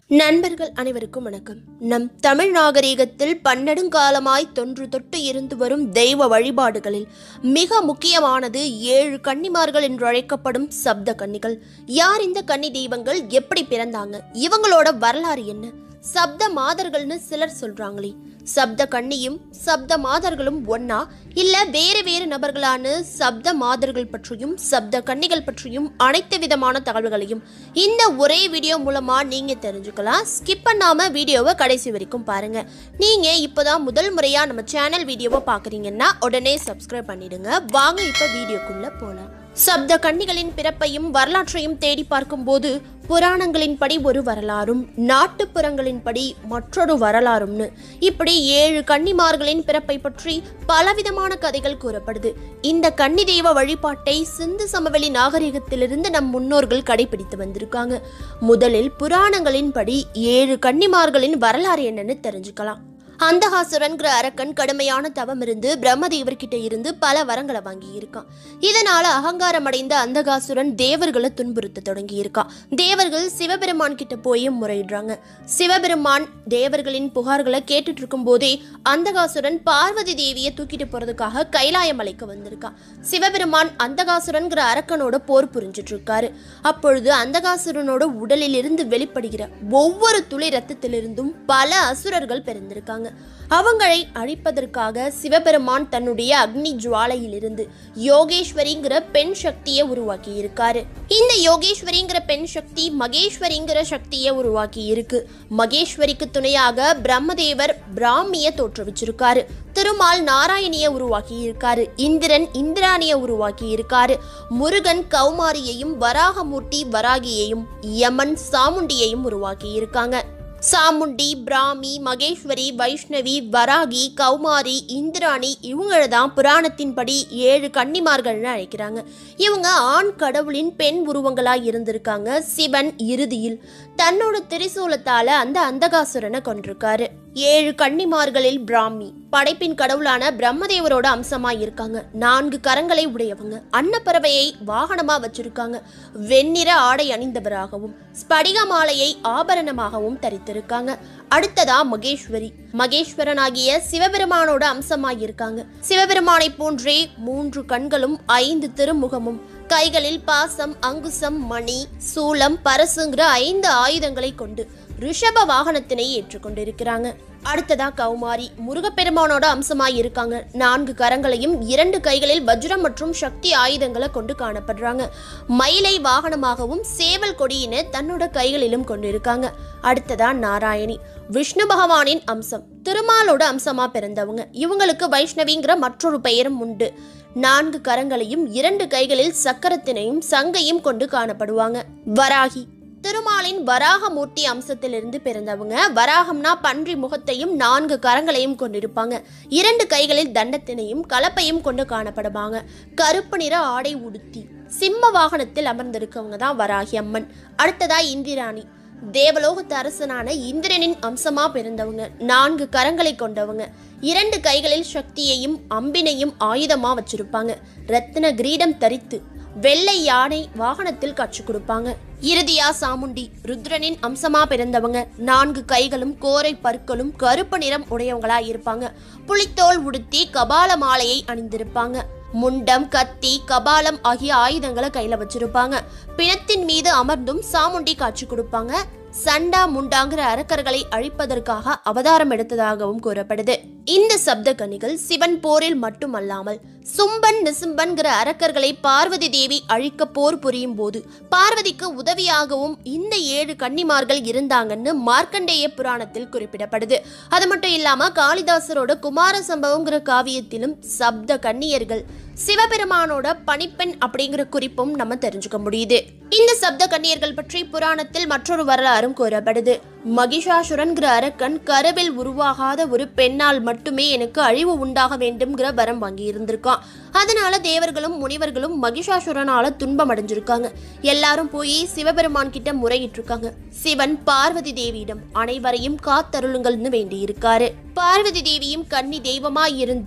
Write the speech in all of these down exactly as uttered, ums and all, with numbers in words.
நண்பர்கள் அனைவருக்கும் வணக்கம். நம் தமிழ் நாகரீகத்தில் பன்னெடுங்காலமாய் தொன்று தொட்டு இருந்து வரும் தெய்வ வழிபாடுகளில் மிக முக்கியமானது ஏழு கன்னிமார்கள் என்று அழைக்கப்படும் சப்த கன்னிகள். யார் இந்த கன்னி தெய்வங்கள், எப்படி பிறந்தாங்க, இவங்களோட வரலாறு என்ன? சப்த மாதர்கள்னு சிலர் சொல்றாங்களே, சப்த கன்னியும் சப்த மாதர்களும் ஒன்னா இல்ல வேறு வேறு நபர்களான சப்த மாதர்கள் பற்றியும் சப்த கன்னிகள் பற்றியும் அனைத்து விதமான தகவல்களையும் இந்த ஒரே வீடியோ மூலமா நீங்க தெரிஞ்சுக்கலாம். ஸ்கிப் பண்ணாம வீடியோவை கடைசி வரைக்கும் பாருங்க. நீங்க இப்போதான் முதல் முறையா நம்ம சேனல் வீடியோவை பாக்குறீங்கன்னா உடனே சப்ஸ்கிரைப் பண்ணிடுங்க. வாங்க இப்ப வீடியோக்குள்ள போலாம். சப்த கன்னிகளின் பிறப்பையும் வரலாற்றையும் தேடி பார்க்கும் போது புராணங்களின்படி ஒரு வரலாறும் நாட்டுப்புறங்களின்படி மற்றொரு வரலாறும்னு இப்படி ஏழு கன்னிமார்களின் பிறப்பை பற்றி பலவிதமான கதைகள் கூறப்படுது. இந்த கன்னி தெய்வ வழிபாட்டை சிந்து சமவெளி நாகரிகத்திலிருந்து நம் முன்னோர்கள் கடைபிடித்து வந்திருக்காங்க. முதலில் புராணங்களின்படி ஏழு கன்னிமார்களின் வரலாறு என்னன்னு தெரிஞ்சுக்கலாம். அந்தகாசுரன்கிற அரக்கன் கடுமையான தவம் இருந்து பிரம்மதேவர்கிட்ட இருந்து பல வரங்களை வாங்கி இருக்கான். இதனால அகங்காரம் அடைந்த அந்தகாசுரன் தேவர்களை துன்புறுத்த தொடங்கி இருக்கான். தேவர்கள் சிவபெருமான் கிட்ட போய் முறையிடுறாங்க. சிவபெருமான் தேவர்களின் புகார்களை கேட்டுட்டு இருக்கும் போதே அந்தகாசுரன் பார்வதி தேவியை தூக்கிட்டு போறதுக்காக கைலாய மலைக்கு வந்திருக்கான். சிவபெருமான் அந்தகாசுரன்கிற அரக்கனோட போர் புரிஞ்சிட்டு இருக்காரு. அப்பொழுது அந்தகாசுரனோட உடலில் இருந்து வெளிப்படுகிற ஒவ்வொரு துளி ரத்தத்திலிருந்தும் பல அசுரர்கள் பிறந்திருக்காங்க. அவங்களை அழிப்பதற்காக சிவபெருமான் தன்னுடைய அக்னி ஜுவாலையிலிருந்து யோகேஸ்வரிங்கிற பெண் சக்தியை உருவாக்கி இருக்காரு. இந்த யோகேஸ்வரிங்கிற பெண் சக்தி மகேஸ்வரிங்கிற சக்தியை உருவாக்கி இருக்கு. மகேஸ்வரிக்கு துணையாக பிரம்மதேவர் பிராமிய தோற்றுவிச்சிருக்காரு. திருமால் நாராயணிய உருவாக்கி இருக்காரு. இந்திரன் இந்திராணிய உருவாக்கி இருக்காரு. முருகன் கௌமாரியையும் வராகமூர்த்தி வராகியையும் யமன் சாமுண்டியையும் உருவாக்கி இருக்காங்க. சாமுண்டி, பிராமி, மகேஸ்வரி, வைஷ்ணவி, வராகி, கௌமாரி, இந்திராணி இவங்கள தான் புராணத்தின்படி ஏழு கன்னிமார்கள்னு அழைக்கிறாங்க. இவங்க ஆண் கடவுளின் பெண் உருவங்களாய் இருந்திருக்காங்க. சிவன் இறுதியில் தன்னோட திரிசூலத்தால அந்த அந்தகாசுரனை கொண்டிருக்காரு. ஏழு கன்னிமார்களில் பிராமி படைப்பின் கடவுளான பிரம்மதேவரோட அம்சமா இருக்காங்க. நான்கு கரங்களை உடையவங்க. அன்னப்பறவையை வாகனமா வச்சிருக்காங்க. வெண்ணிற ஆடை அணிந்தவராகவும் ஸ்படிக மாலையை ஆபரணமாகவும் தரித்திருக்காங்க. அடுத்ததா மகேஸ்வரி. மகேஸ்வரனாகிய சிவபெருமானோட அம்சமாய் இருக்காங்க. சிவபெருமானை போன்றே மூன்று கண்களும் ஐந்து திருமுகமும் கைகளில் பாசம், அங்குசம், மணி, சூலம், பரசுங்கிற ஐந்து ஆயுதங்களை கொண்டு ரிஷப வாகனத்தினை ஏற்றுக்கொண்டிருக்கிறாங்க. அடுத்ததா கௌமாரி. முருகப்பெருமானோட அம்சமாய் இருக்காங்க. நான்கு கரங்களையும் இரண்டு கைகளில் வஜ்ரம் மற்றும் சக்தி ஆயுதங்களை கொண்டு காணப்படுறாங்க. மயிலை வாகனமாகவும் சேவல் கொடியினை தன்னோட கைகளிலும் கொண்டிருக்காங்க. அடுத்ததா நாராயணி. விஷ்ணு பகவானின் அம்சம். திருமாலோட அம்சமா பிறந்தவங்க. இவங்களுக்கு வைஷ்ணவிங்கிற மற்றொரு பெயரும் உண்டு. நான்கு கரங்களையும் இரண்டு கைகளில் சக்கரத்தினையும் சங்கையும் கொண்டு காணப்படுவாங்க. வராகி. திருமாலின் வராகமூர்த்தி அம்சத்திலிருந்து பிறந்தவங்க. வராகம்னா பன்றி முகத்தையும் நான்கு கரங்களையும் கொண்டிருப்பாங்க. இரண்டு கைகளில் தண்டத்தினையும் கலப்பையும் கொண்டு காணப்படுவாங்க. கருப்பு நிற ஆடை உடுத்தி சிம்ம வாகனத்தில் அமர்ந்திருக்கவங்க தான் வராகி அம்மன். அடுத்ததா இந்திராணி. தேவலோகத்து அரசனான இந்திரனின் அம்சமா பிறந்தவங்க. நான்கு கரங்களை கொண்டவங்க. இரண்டு கைகளில் சக்தியையும் அம்பினையும் ஆயுதமா வச்சிருப்பாங்க. ரத்தின கிரீடம் தரித்து வெள்ளை யானை வாகனத்தில் காட்சி கொடுப்பாங்க. இறுதியா சாமுண்டி. ருத்ரனின் அம்சமா பிறந்தவங்க. நான்கு கைகளும் கோரை பற்களும் கருப்பு நிறம் உடையவங்களா இருப்பாங்க. புலித்தோல் உடுத்தி கபால மாலையை அணிந்திருப்பாங்க. முண்டம், கத்தி, கபாலம் ஆகிய ஆயுதங்களை கையில வச்சிருப்பாங்க. பிணத்தின் மீது அமர்ந்தும் சாமுண்டி காட்சி கொடுப்பாங்க. சண்டா முண்டாங்கிற அரக்கர்களை அழிப்பதற்காக அவதாரம் எடுத்ததாகவும் கூறப்படுது. இந்த சப்த கன்னிகள் சிவன் போரில் மட்டுமல்லாமல் சும்பன் நிசும்பன்கிற அரக்கர்களை பார்வதி தேவி அழிக்க போர் புரியும் போது பார்வதிக்கு உதவியாகவும் இந்த ஏழு கன்னிமார்கள் இருந்தாங்கன்னு மார்க்கண்டேய புராணத்தில் குறிப்பிடப்படுது. அது மட்டும் இல்லாம காளிதாசரோட குமார சம்பவங்கிற காவியத்திலும் சப்த கன்னியர்கள் சிவபெருமானோட பணிப்பெண் அப்படிங்கிற குறிப்பும் நம்ம தெரிஞ்சுக்க முடியுது. இந்த சப்த கன்னியர்கள் பற்றி புராணத்தில் மற்றொரு வரலாறும் கூறப்படுது. மகிஷாசுரன்கிற அரக்கன் கருவில் உருவாகாத ஒரு பெண்ணால் மட்டுமே எனக்கு அழிவு உண்டாக வேண்டும்ங்கிற வரம் வாங்கி இருந்திருக்கான். அதனால தேவர்களும் முனிவர்களும் மகிஷாசுரனால துன்பம் அடைஞ்சிருக்காங்க. எல்லாரும் போய் சிவபெருமான் கிட்ட முறையிட்டு இருக்காங்க. சிவன் பார்வதி தேவியிடம் அனைவரையும் காத்தருளுங்கள்னு வேண்டி இருக்காரு. பார்வதி தேவியும் கன்னி தெய்வமாய் இருந்து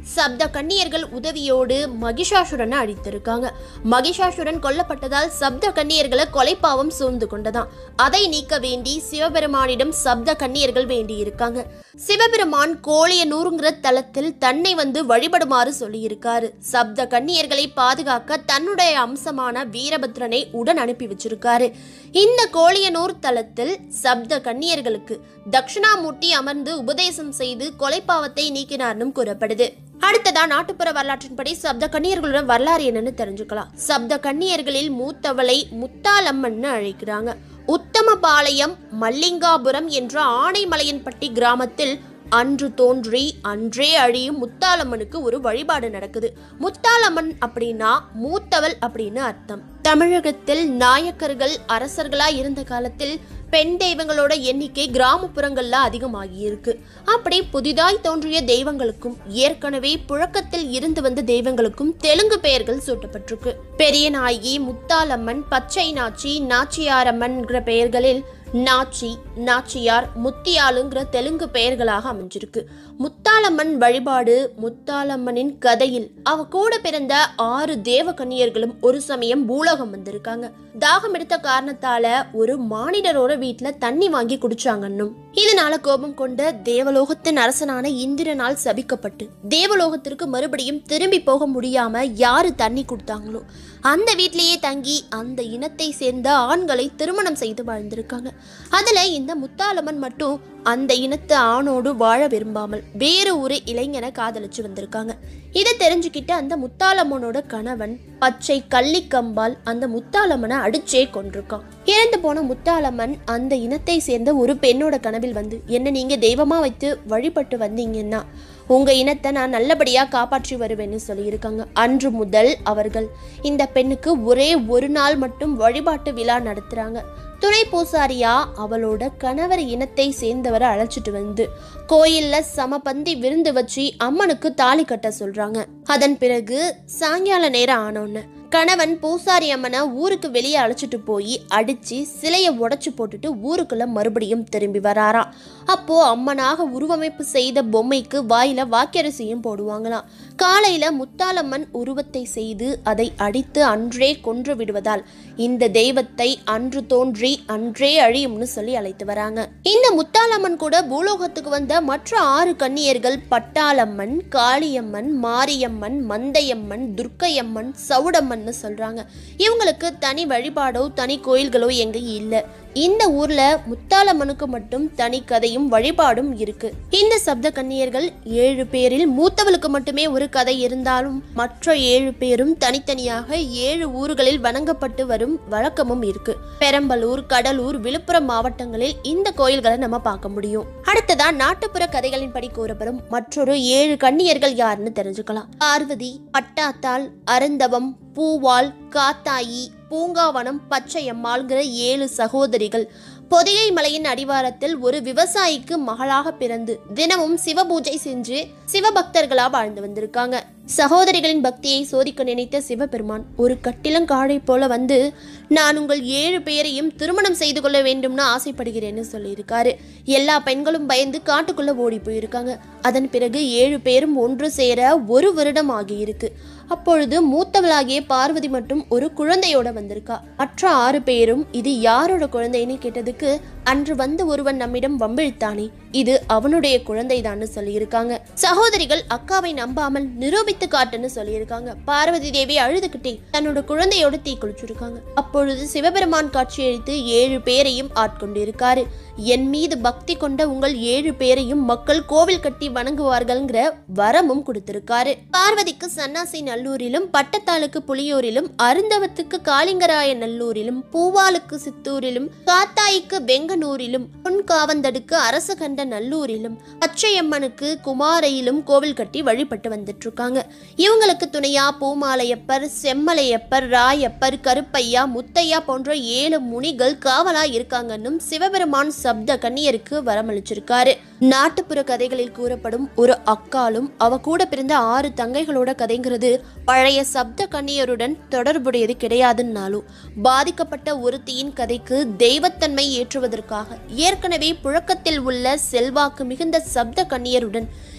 சப்த கன்னியர்கள் உதவியோடு மகிஷாசுரனை அழித்திருக்காங்க. மகிஷாசுரன் கொல்லப்பட்டதால் சப்த கன்னியர்களை கொலைப்பாவம் சூழ்ந்து கொண்டதாம். அதை நீக்க வேண்டி சிவபெருமானிடம் சப்த கன்னியர்கள் வேண்டி இருக்காங்க. சிவபெருமான் கோழியனூருங்கிற தலத்தில் தன்னை வந்து வழிபடுமாறு சொல்லியிருக்காரு. சப்த கன்னியர்களை பாதுகாக்க தன்னுடைய அம்சமான வீரபத்ரனை உடன் அனுப்பி வச்சிருக்காரு. இந்த கோழியனூர் தலத்தில் சப்த கன்னியர்களுக்கு தட்சிணாமூர்த்தி அமர்ந்து உபதேசம் செய்து கொலைப்பாவத்தை நீக்கினார்னு கூறப்படுது. அடுத்ததா நாட்டுப்புற வரலாற்றின்படி சப்த கன்னியர்களுடன் வரலாறு என்னன்னு தெரிஞ்சுக்கலாம். சப்த கன்னியர்களில் மூத்தவளை முத்தாலம்மன் அழைக்கிறாங்க. உத்தமபாளையம் மல்லிங்காபுரம் என்ற ஆனைமலையன்பட்டி கிராமத்தில் அன்று தோன்றி அன்றே அழியும் முத்தாலம்மனுக்கு ஒரு வழிபாடு நடக்குது. முத்தாலம்மன் அப்படின்னா மூத்தவள் அப்படின்னு அர்த்தம். தமிழகத்தில் நாயக்கர்கள் அரசர்களா இருந்த காலத்தில் பெண் தெய்வங்களோட எண்ணிக்கை கிராமப்புறங்கள்ல அதிகமாகி இருக்கு. அப்படி புதிதாய் தோன்றிய தெய்வங்களுக்கும் ஏற்கனவே புழக்கத்தில் இருந்து வந்த தெய்வங்களுக்கும் தெலுங்கு பெயர்கள் சூட்டப்பட்டிருக்கு. பெரிய நாயகி, முத்தாலம்மன், பச்சை நாச்சி, நாச்சியாரம்மன்கிற பெயர்களில் நாச்சி, நாச்சியார், முத்தியாளுங்கிற தெலுங்கு பெயர்களாக அமைஞ்சிருக்கு. முத்தாலம்மன் வழிபாடு முத்தாலம்மனின் கதையில் அவ கூட பிறந்த ஆறு தேவ கன்னியர்களும் ஒரு சமயம் பூலோகம் வந்திருக்காங்க. தாகம் எடுத்த காரணத்தால ஒரு மானிடரோட வீட்டுல தண்ணி வாங்கி குடிச்சாங்கன்னும் இதனால கோபம் கொண்ட தேவலோகத்தின் அரசனான இந்திரனால் சபிக்கப்பட்டு தேவலோகத்திற்கு மறுபடியும் திரும்பி போக முடியாம யாரு தண்ணி கொடுத்தாங்களோ அந்த வீட்டிலேயே தங்கி அந்த இனத்தை சேர்ந்த ஆண்களை திருமணம் செய்து வாழ்ந்திருக்காங்க. அதுல இந்த முத்தாலம்மன் மட்டும் அந்த இனத்து ஆணோடு வாழ விரும்பாமல் வேறு ஒரு இளைஞனை காதலிச்சு வந்திருக்காங்க. இதை தெரிஞ்சுக்கிட்டு அந்த முத்தாலம்மனோட கணவன் பச்சை கள்ளிக்கம்பால் அந்த முத்தாலம்மனை அடிச்சே கொண்டிருக்கான். இறந்து போன முத்தாலம்மன் அந்த இனத்தை சேர்ந்த ஒரு பெண்ணோட கனவில் வந்து, என்ன நீங்க தெய்வமா வைத்து வழிபட்டு வந்தீங்கன்னா உங்க இனத்தை நான் நல்லபடியா காப்பாற்றி வருவேன்னு சொல்லியிருக்காங்க. அன்று முதல் அவர்கள் இந்த பெண்ணுக்கு ஒரே ஒரு நாள் மட்டும் வழிபாட்டு விழா நடத்துறாங்க. துணை பூசாரியா அவளோட கணவர் இனத்தை சேர்ந்தவரை அழைச்சிட்டு வந்து கோயில்ல சமபந்தி விருந்து வச்சு அம்மனுக்கு தாலி கட்ட சொல்றாங்க. அதன் பிறகு சாயங்கால நேரம் ஆனோன்னு கணவன் பூசாரி அம்மனை ஊருக்கு வெளியே அழைச்சிட்டு போய் அடிச்சு சிலையை உடைச்சு போட்டுட்டு ஊருக்குள்ள மறுபடியும் திரும்பி வராராம். அப்போ அம்மனாக உருவமைப்பு செய்த பொம்மைக்கு வாயில வாக்கரிசியும் போடுவாங்களாம். காலையில முத்தாலம்மன் உருவத்தை செய்து அதை அடித்து அன்றே கொன்று விடுவதால் இந்த தெய்வத்தை அன்று தோன்றி அன்றே அழியும்னு சொல்லி அழைத்து வராங்க. இந்த முத்தாலம்மன் கூட பூலோகத்துக்கு வந்த மற்ற ஆறு கன்னியர்கள் பட்டாளம்மன், காளியம்மன், மாரியம்மன், மந்தையம்மன், துர்க்கையம்மன், சவுடம்மன் சொல்றாங்க. இவங்களுக்கு தனி வழிபாடோ தனி கோயில்களோ எங்க இல்ல. இந்த ஊர்ல முத்தாலம்மனுக்கு மட்டும் தனி கதையும் வழிபாடும் இருக்கு. இந்த சப்த கன்னியர்கள் ஏழு பேரில் மூத்தவளுக்கு மட்டுமே ஒரு கதை இருந்தாலும் மற்ற ஏழு பேரும் தனித்தனியாக ஏழு ஊர்களில் வணங்கப்பட்டு வரும் வழக்கமும் இருக்கு. பெரம்பலூர், கடலூர், விழுப்புரம் மாவட்டங்களில் இந்த கோயில்களை நம்ம பார்க்க முடியும். அடுத்ததா நாட்டுப்புற கதைகளின் படி கூறப்படும் மற்றொரு ஏழு கன்னியர்கள் யாருன்னு தெரிஞ்சுக்கலாம். பார்வதி, பட்டாத்தாள், அருந்தவம், பூவால், காத்தாயி, பூங்காவனம், பச்சையம்மாள்கிற ஏழு சகோதரிகள் பொதிகை மலையின் அடிவாரத்தில் ஒரு விவசாயிக்கு மகளாக பிறந்து தினமும் சிவபூஜை செஞ்சு சிவபக்தர்களா வாழ்ந்து வந்திருக்காங்க. சகோதரிகளின் பக்தியை சோதிக்க நினைத்த சிவபெருமான் ஒரு கட்டிலங்காடை போல வந்து, நான் உங்கள் ஏழு பேரையும் திருமணம் செய்து கொள்ள வேண்டும்னு ஆசைப்படுகிறேன்னு சொல்லியிருக்காரு. எல்லா பெண்களும் பயந்து காட்டுக்குள்ள ஓடி போயிருக்காங்க. அதன் பிறகு ஏழு பேரும் ஒன்று சேர ஒரு வருடம் ஆகியிருக்கு. அப்பொழுது மூத்தவளாகிய பார்வதி மட்டும் ஒரு குழந்தையோட வந்திருக்கா. மற்ற ஆறு பேரும் இது யாரோட குழந்தைன்னு கேட்டதுக்கு, அன்று வந்து ஒருவன் நம்மிடம் வம்பிழ்த்தானே, இது அவனுடைய குழந்தைதான்னு சொல்லியிருக்காங்க. சகோதரிகள் அக்காவை நம்பாமல் நிரூபித்து காட்டுன்னு சொல்லியிருக்காங்க. பார்வதி தேவி அழுதுகிட்டே தன்னோட குழந்தையோட தீ குளிச்சிருக்காங்க. அப்பொழுது சிவபெருமான் காட்சியளித்து ஏழு பேரையும் ஆட்கொண்டிருக்காரு. என் மீது பக்தி கொண்ட உங்கள் ஏழு பேரையும் மக்கள் கோவில் கட்டி வணங்குவார்கள்ங்கிற வரமும் கொடுத்திருக்காரு. பார்வதிக்கு சன்னாசி நல்லூரிலும், பட்டத்தாளுக்கு புலியூரிலும், அருந்தவத்துக்கு காளிங்கராய நல்லூரிலும், பூவாலுக்கு சித்தூரிலும், காத்தாய்க்கு வெங்கனூரிலும், பொன்காவந்தடுக்கு அரசகண்ட நல்லூரிலும், பச்சையம்மனுக்கு குமாரையிலும் கோவில் கட்டி வழிபட்டு வந்துட்டு இருக்காங்க. இவங்களுக்கு துணையா பூமாலையப்பர், செம்மலையப்பர், ராயப்பர், கருப்பையா, முத்தையா போன்ற ஏழு முனிகள் காவலா இருக்காங்கன்னு சிவபெருமான் சப்த கன்னியருக்கு வரமளிச்சிருக்காரு. நாட்டுப்புற கதைகளில் கூறப்படும் ஒரு அக்காலும் அவ கூட பிறந்த ஆறு தங்கைகளோட கதைங்கிறது பழைய சப்த கன்னியருடன் தொடர்புடையது கிடையாதுன்னாலும் பாதிக்கப்பட்ட ஒருத்தியின் கதைக்கு தெய்வத்தன்மை ஏற்றுவதற்காக ஏற்கனவே புழக்கத்தில் உள்ள செல்வாக்கு மிகுந்த சப்த கன்னியருடன்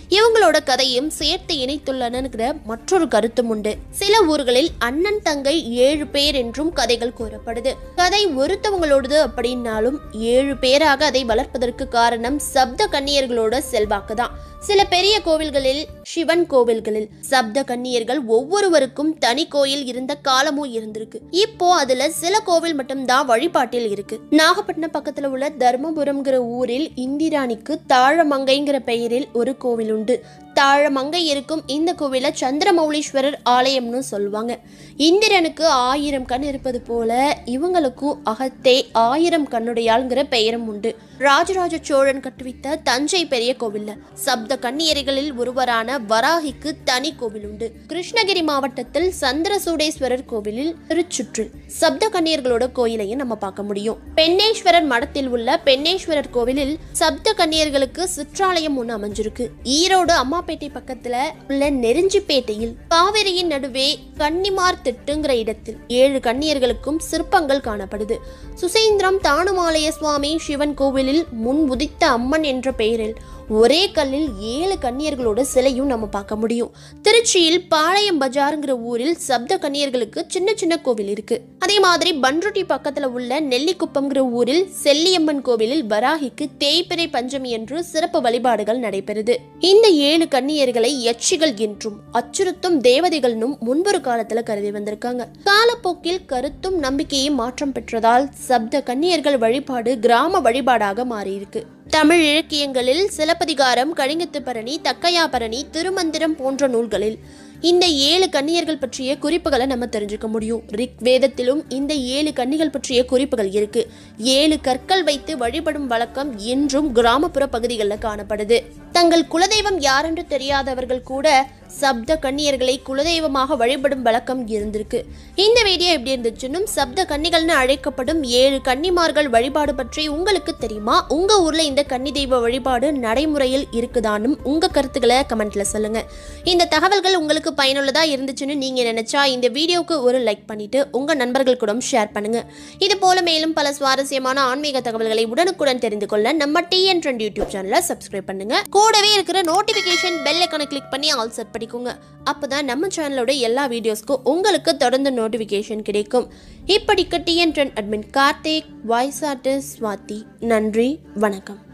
இவங்களோட கதையும் சேர்த்து இணைத்துள்ளனங்கிற மற்றொரு கருத்தும் உண்டு. சில ஊர்களில் அண்ணன் தங்கை ஏழு பேர் என்றும் கதைகள் கூறப்படுது. கதை ஒருத்தவங்களோடது அப்படின்னாலும் ஏழு பேராக அதை வளர்ப்பதற்கு காரணம் சப்த கன்னியர்களோட செல்வாக்கு தான். சில பெரிய கோவில்களில், சிவன் கோவில்களில் சப்த கன்னியர்கள் ஒவ்வொருவருக்கும் தனி கோயில் இருந்த காலமும் இருந்திருக்கு. இப்போ அதுல சில கோவில் மட்டும்தான் வழிபாட்டில் இருக்கு. நாகப்பட்டினம் பக்கத்துல உள்ள தர்மபுரம்ங்கிற ஊரில் இந்திராணிக்கு தாழமங்கைங்கிற பெயரில் ஒரு கோவில் உண்டு. தாழமங்கை இருக்கும் இந்த கோவில சந்திரமௌலீஸ்வரர் ஆலயம்னு சொல்லுவாங்க. இந்திரனுக்கு ஆயிரம் கண் இருப்பது போல இவங்களுக்கும் அகத்தே ஆயிரம் கண்ணுடையாள்ங்கிற பெயரும் உண்டு. ராஜராஜ சோழன் கட்டுவித்த தஞ்சை பெரிய கோவில்ல சப்த கன்னியர்களில் ஒருவரான வராகிக்கு தனி கோவில் உண்டு. கிருஷ்ணகிரி மாவட்டத்தில் சந்திரசூடேஸ்வரர் கோவிலில் திருச்சுற்றில் சப்த கன்னியர்களோட கோயிலையும் நம்ம பார்க்க முடியும். பெண்ணேஸ்வரர் மடத்தில் உள்ள பெண்ணேஸ்வரர் கோவிலில் சப்த கன்னியர்களுக்கு சிற்றாலயம் ஒன்று அமைஞ்சிருக்கு. ஈரோடு அம்மாப்பேட்டை பக்கத்துல உள்ள நெருஞ்சிப்பேட்டையில் காவிரியின் நடுவே கன்னிமார் திட்டுங்கிற இடத்தில் ஏழு கன்னியர்களுக்கும் சிற்பங்கள் காணப்படுது. சுசேந்திரம் தானுமாலய சுவாமி சிவன் கோவிலில் முன் உதித்த அம்மன் என்ற பெயரில் ஒரே கல்லில் ஏழு கன்னியர்களோட சிலையும் நம்ம பார்க்க முடியும். திருச்சியில் பாளையம் பஜாருங்கிற ஊரில் சப்த கன்னியர்களுக்கு சின்ன சின்ன கோவில் இருக்கு. அதே மாதிரி பன்ருட்டி பக்கத்துல உள்ள நெல்லிக்குப்பம்ங்கிற ஊரில் செல்லியம்மன் கோவிலில் வராகிக்கு தேய்பிறை பஞ்சமி என்று சிறப்பு வழிபாடுகள் நடைபெறுது. இந்த ஏழு கன்னியர்களை யட்சிகள் என்றும் அச்சுறுத்தும் தேவதைகளும் முன்பொரு காலத்துல கருதி வந்திருக்காங்க. காலப்போக்கில் கருத்தும் நம்பிக்கையும் மாற்றம் பெற்றதால் சப்த கன்னியர்கள் வழிபாடு கிராம வழிபாடாக மாறியிருக்கு. தமிழ் இலக்கியங்களில் சிலப்பதிகாரம், கலிங்கத்துப்பரணி, தக்கையாபரணி, திருமந்திரம் போன்ற நூல்களில் இந்த ஏழு கன்னியர்கள் பற்றிய குறிப்புகளை நம்ம தெரிஞ்சுக்க முடியும். ரிக் வேதத்திலும் இந்த ஏழு கன்னிகள் பற்றிய குறிப்புகள் இருக்கு. ஏழு கற்கள் வைத்து வழிபடும் வழக்கம் இன்றும் கிராமப்புற பகுதிகளில் காணப்படுது. தங்கள் குலதெய்வம் யாரென்று தெரியாதவர்கள் கூட சப்த கன்னியர்களை குலதெய்வமாக வழிபடும் வழக்கம் இருந்திருக்கு. இந்த வீடியோ எப்படி இருந்துச்சுன்னு சப்த கன்னிகள்னு அழைக்கப்படும் ஏழு கன்னிமார்கள் வழிபாடு பற்றி உங்களுக்கு தெரியுமா? உங்க ஊர்ல இந்த கன்னி தெய்வ வழிபாடு நடைமுறையில் இருக்குதானும் உங்க கருத்துக்களை கமெண்ட்ல சொல்லுங்க. இந்த தகவல்கள் உங்களுக்கு பயனுள்ளதா இருந்துச்சுன்னு நீங்க நினைச்சா இந்த வீடியோக்கு ஒரு லைக் பண்ணிட்டு உங்க நண்பர்கள் கூட ஷேர் பண்ணுங்க. இது போல மேலும் பல சுவாரஸ்யமான ஆன்மீக தகவல்களை உடனுக்குடன் தெரிந்து கொள்ள நம்ம டிஎன் ட்ரெண்ட் யூடியூப் சேனலை சப்ஸ்கிரைப் பண்ணுங்க. கூடவே இருக்கிற நோட்டிபிகேஷன் பெல் ஐகானை கிளிக் பண்ணி ஆல் செட் பண்ணிக்கோங்க. அப்பதான் நம்ம சேனலோட எல்லா வீடியோஸ்க்கும் உங்களுக்கு தொடர்ந்து நோட்டிபிகேஷன் கிடைக்கும். இப்படிக்கு TN trend admin Karthik, voice artist Swathi. நன்றி, வணக்கம்.